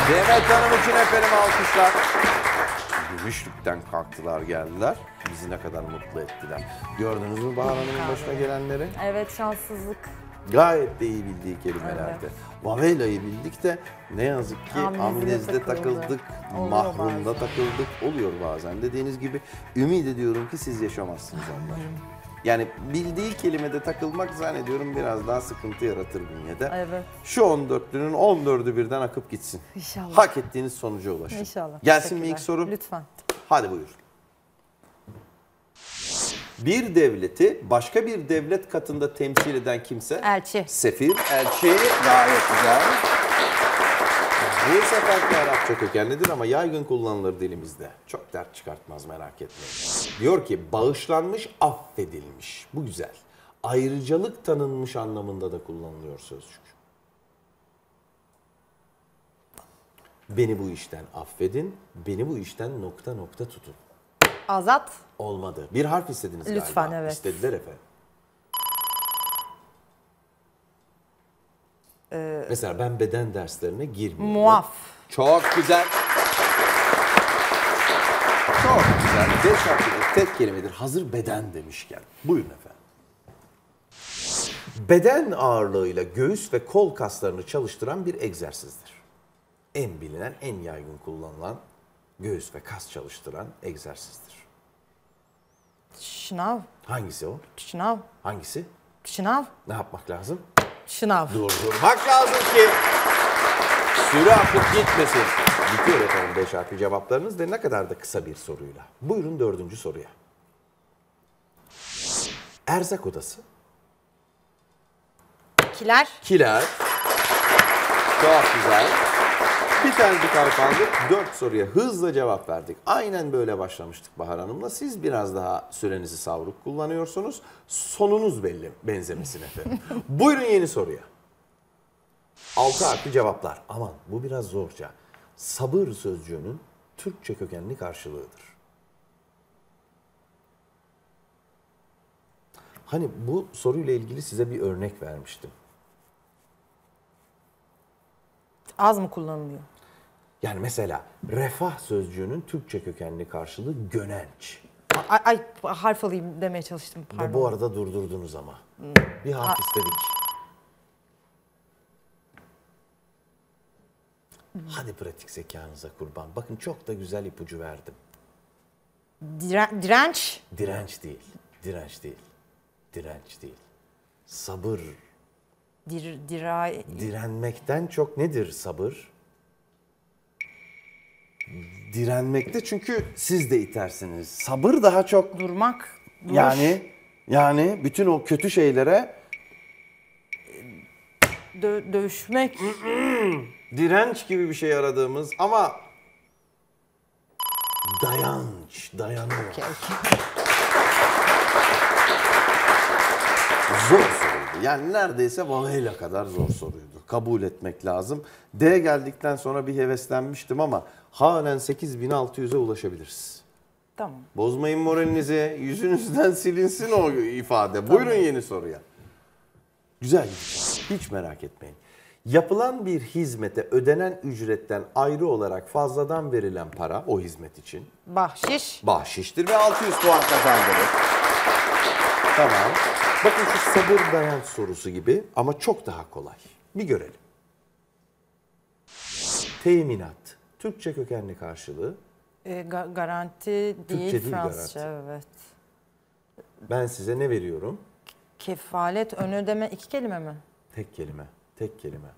Demet Hanım için efendim alkışlar. Gümüşlük'ten kalktılar geldiler. Bizi ne kadar mutlu ettiler. Gördünüz mü Bahar Hanım'ın başına gelenleri? Evet, şanssızlık. Gayet de iyi bildiği kelimelerdi. Evet. Vavela'yı bildik de ne yazık ki amnezide takıldık, mahrumda takıldık. Oluyor bazen. Dediğiniz gibi ümit ediyorum ki siz yaşamazsınız onları. Yani bildiği kelimede takılmak zannediyorum biraz daha sıkıntı yaratır bünyede. Evet. Şu 14'lünün 14'ü birden akıp gitsin. İnşallah. Hak ettiğiniz sonuca ulaşın. İnşallah. Gelsin mi ilk soru? Lütfen. Hadi buyur. Bir devleti başka bir devlet katında temsil eden kimse? Elçi. Sefir, elçi. Gayet güzel. Bu seferki Arapça kökenlidir ama yaygın kullanılır dilimizde. Çok dert çıkartmaz, merak etmeyin. Diyor ki bağışlanmış, affedilmiş. Bu güzel. Ayrıcalık tanınmış anlamında da kullanılıyor sözcük. Beni bu işten affedin, beni bu işten nokta nokta tutun. Azat. Olmadı. Bir harf istediniz galiba. Lütfen, evet. İstediler efendim. Mesela ben beden derslerine girmiyorum. Muaf. Çok güzel. Çok güzel. 5 harfli tek kelimedir. Hazır beden demişken. Buyurun efendim. Beden ağırlığıyla göğüs ve kol kaslarını çalıştıran bir egzersizdir. En bilinen, en yaygın kullanılan göğüs ve kas çalıştıran egzersizdir. Şınav. Hangisi o? Şınav. Hangisi? Şınav. Ne yapmak lazım? Şınav. Durdurmak lazım ki süre akıp gitmesin. Bitiyor efendim 5 harfli cevaplarınız ve ne kadar da kısa bir soruyla. Buyurun 4. soruya. Erzak odası. Kiler. Kiler. Çok güzel. Bir tanecik harf aldık. 4 soruya hızla cevap verdik. Aynen böyle başlamıştık Bahar Hanım'la. Siz biraz daha sürenizi savruk kullanıyorsunuz. Sonunuz belli benzemesin efendim. Buyurun yeni soruya. 6 harfli cevaplar. Aman bu biraz zorca. Sabır sözcüğünün Türkçe kökenli karşılığıdır. Hani bu soruyla ilgili size bir örnek vermiştim. Az mı kullanılıyor? Yani mesela refah sözcüğünün Türkçe kökenli karşılığı gönenç. Ay, harf alayım demeye çalıştım. Pardon. Bu arada durdurdunuz ama. Bir harf istedik. Hadi pratik zekanıza kurban. Bakın çok da güzel ipucu verdim. Direnç. Direnç değil. Direnç değil. Direnç değil. Sabır. Direnmekten çok nedir sabır? Direnmekte çünkü siz de itersiniz. Sabır daha çok Durmak. yani bütün o kötü şeylere Dövüşmek. direnç gibi bir şey aradığımız ama dayanıyor. Okay. Zor soruydu. Yani neredeyse Vaveyla kadar zor soruydu. Kabul etmek lazım. D geldikten sonra bir heveslenmiştim ama halen 8600'e ulaşabiliriz. Tamam. Bozmayın moralinizi. Yüzünüzden silinsin o ifade. Buyurun yeni soruya. Güzel gideceğiz. Hiç merak etmeyin. Yapılan bir hizmete ödenen ücretten ayrı olarak fazladan verilen para o hizmet için Bahşiş. bahşiştir ve 600 puan kazandırır. Tamam. Bakın şu sabır dayan sorusu gibi ama çok daha kolay. Bir görelim. Teminat. Türkçe kökenli karşılığı. Garanti değil, değil, Fransızca. garanti. Evet. Ben size ne veriyorum? Kefalet, ön ödeme 2 kelime mi? Tek kelime. Tek kelime.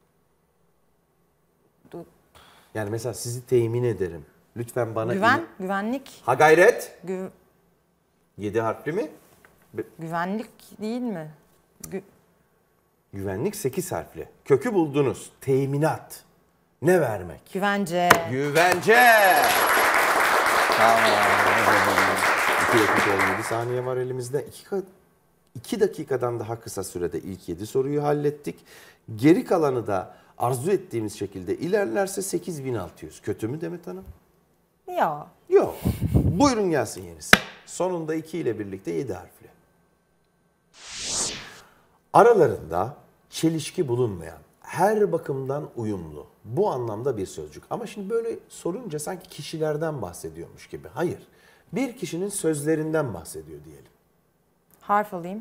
Du- Yani mesela sizi temin ederim. Lütfen bana... Güvenlik. Ha gayret. 7 harfli mi? Güvenlik değil mi? Güvenlik 8 harfli. Kökü buldunuz. Teminat. Ne vermek? Güvence. Güvence. Tamam. 2 dakika 17 saniye var elimizde. 2 dakikadan daha kısa sürede ilk 7 soruyu hallettik. Geri kalanı da arzu ettiğimiz şekilde ilerlerse 8600. Kötü mü Demet Hanım? Ya. Yok. Buyurun gelsin yenisi. Sonunda 2 ile birlikte 7 harfli. Aralarında çelişki bulunmayan, Her bakımdan uyumlu. Bu anlamda bir sözcük. Ama şimdi böyle sorunca sanki kişilerden bahsediyormuş gibi. Hayır. Bir kişinin sözlerinden bahsediyor diyelim. Harf alayım.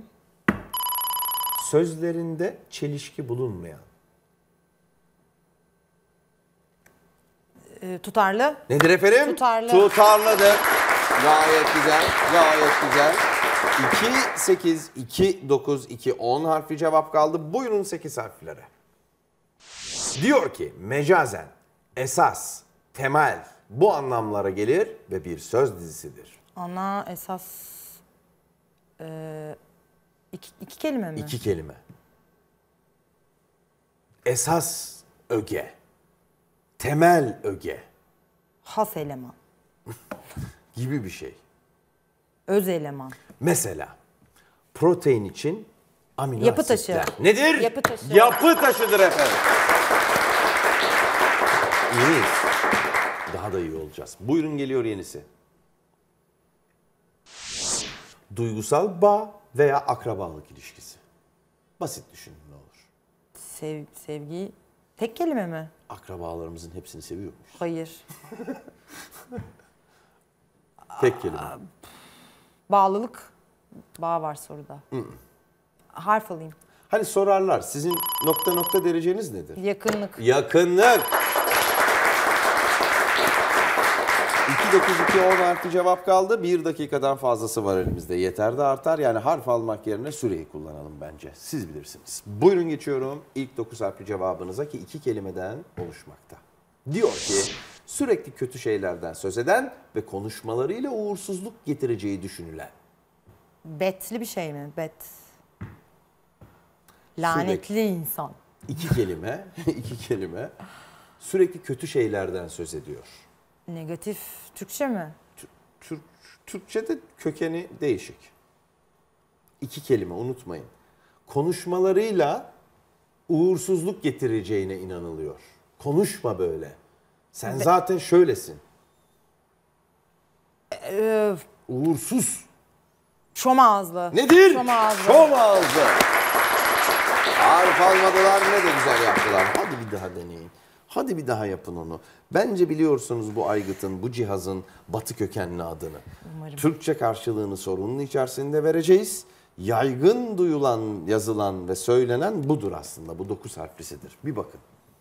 Sözlerinde çelişki bulunmayan. Tutarlı. Nedir efendim? Tutarlı. Tutarlıdır. Gayet güzel, gayet güzel. 2, 8, 2, 9, 2, 10 harfli cevap kaldı. Buyurun 8 harflere. Diyor ki mecazen, esas, temel bu anlamlara gelir ve bir söz dizisidir. Ana, esas. İki kelime mi? 2 kelime. Esas öge. Temel öge Has eleman. gibi bir şey. Öz eleman. Mesela protein için amino Yapı asitler. taşı. Nedir? Yapı taşı. Yapı taşıdır efendim. İyi miyiz? Daha da iyi olacağız. Buyurun geliyor yenisi. Duygusal bağ veya akrabalık ilişkisi. Basit düşünün ne olur. Sevgi. Tek kelime mi? Akrabalarımızın hepsini seviyor muyuz? Hayır. Tek kelime. Bağlılık. Bağ var soruda. Harf alayım. Hani sorarlar sizin nokta nokta dereceniz nedir? Yakınlık. Yakınlık. 2, 9, 2, 10 harfli cevap kaldı. 1 dakikadan fazlası var elimizde. Yeter de artar. Yani harf almak yerine süreyi kullanalım bence. Siz bilirsiniz. Buyurun geçiyorum ilk 9 harfli cevabınıza ki 2 kelimeden oluşmakta. Diyor ki sürekli kötü şeylerden söz eden ve konuşmalarıyla uğursuzluk getireceği düşünülen. Betli bir şey mi? Lanetli insan. 2 kelime, 2 kelime. Sürekli kötü şeylerden söz ediyor. Negatif Türkçe mi? Türkçe'de kökeni değişik. 2 kelime unutmayın. Konuşmalarıyla uğursuzluk getireceğine inanılıyor. Konuşma böyle. Sen zaten şöylesin. Uğursuz. Şom ağızlı. Nedir? Şom ağızlı. Şom ağızlı. Harf almadılar ne de güzel yaptılar. Hadi bir daha deneyin. Hadi bir daha yapın onu. Bence biliyorsunuz bu aygıtın, bu cihazın batı kökenli adını. Umarım. Türkçe karşılığını sorunun içerisinde vereceğiz. Yaygın duyulan, yazılan ve söylenen budur aslında. Bu 9 harflisidir. Bir bakın.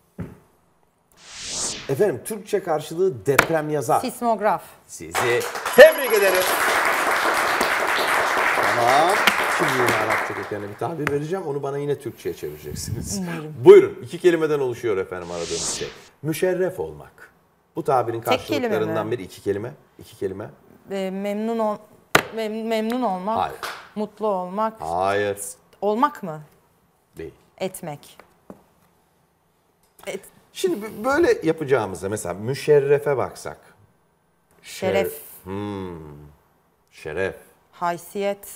Efendim Türkçe karşılığı deprem yazar. Sismograf. Sizi tebrik ederim. Tamam. Şimdi yine Arapça kökenli bir tabir vereceğim. Onu bana yine Türkçe'ye çevireceksiniz. Umarım. Buyurun. 2 kelimeden oluşuyor efendim aradığımız şey. Müşerref olmak. Bu tabirin Tek kelime karşılıklarından mi? biri 2 kelime. 2 kelime. Memnun olmak. Hayır. Mutlu olmak. Hayır. Olmak mı? Değil. Etmek. Şimdi böyle yapacağımızda mesela müşerrefe baksak. Şeref. Şeref. Haysiyet.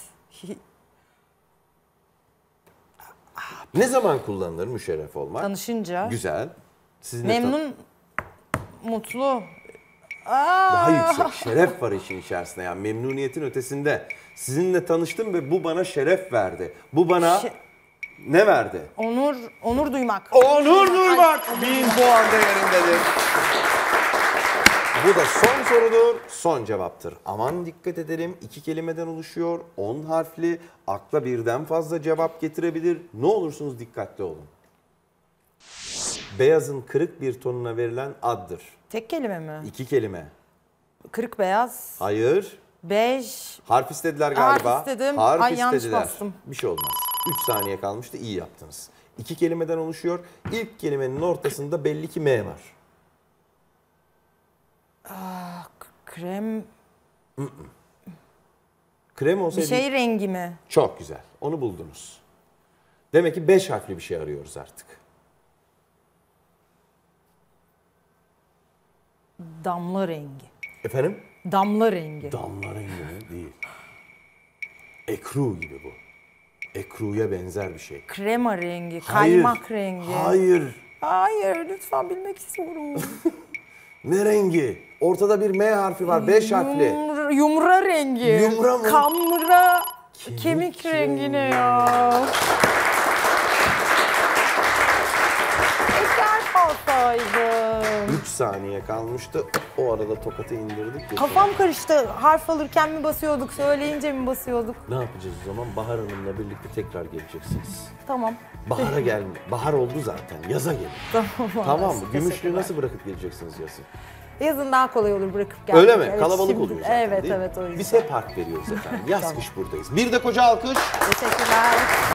Ne zaman kullanılır müşerref olmak? Tanışınca. Güzel. Sizinle Memnun. Mutlu. daha yüksek şeref var işin içerisinde. Yani memnuniyetin ötesinde. Sizinle tanıştım ve bu bana şeref verdi. Bu bana ne verdi? Onur duymak. Onur duymak. 1000 puan değerindedir. Bu da son sorudur, son cevaptır. Aman dikkat edelim, 2 kelimeden oluşuyor, 10 harfli, akla birden fazla cevap getirebilir. Ne olursunuz dikkatli olun. Beyazın kırık bir tonuna verilen addır. Tek kelime mi? 2 kelime. Kırık beyaz. Hayır. Bej. Harf istediler galiba. Harf istedim. Harf Ay, yanlış istediler. bastım. Bir şey olmaz. 3 saniye kalmıştı, iyi yaptınız. 2 kelimeden oluşuyor. İlk kelimenin ortasında belli ki M var. Krem. Krem Bir olsaydı şey rengi mi? çok güzel. Onu buldunuz. Demek ki 5 harfli bir şey arıyoruz artık. Damla rengi. Efendim? Damla rengi. Damla rengi mi? Değil. Ekru gibi bu. Ekru'ya benzer bir şey. Krema rengi. Hayır. Kaymak rengi. Hayır. Hayır, lütfen bilmek istiyorum. Ne rengi? Ortada bir M harfi var. 5 harfli. Yumra rengi. Yumra mı? Kamra. Kemik Kemik rengi ne rengi. ya? basaydım. 3 saniye kalmıştı. O arada tokatı indirdik. geçelim. Kafam karıştı. Harf alırken mi basıyorduk, söyleyince mi basıyorduk? Ne yapacağız o zaman? Bahar Hanım'la birlikte tekrar geleceksiniz. Tamam. Bahar'a gelme. Bahar oldu zaten. Yaza gelin. Tamam. Tamam mı? Gümüşlüğü Teşekkürler. nasıl bırakıp geleceksiniz yazın? Yazın daha kolay olur bırakıp gelmek. Öyle mi? Evet, Kalabalık şimdi- oluyor zaten Evet değil mi? evet o yüzden. Biz hep hak veriyoruz efendim. Yaz Tamam. kış buradayız. Bir de koca alkış. Teşekkürler.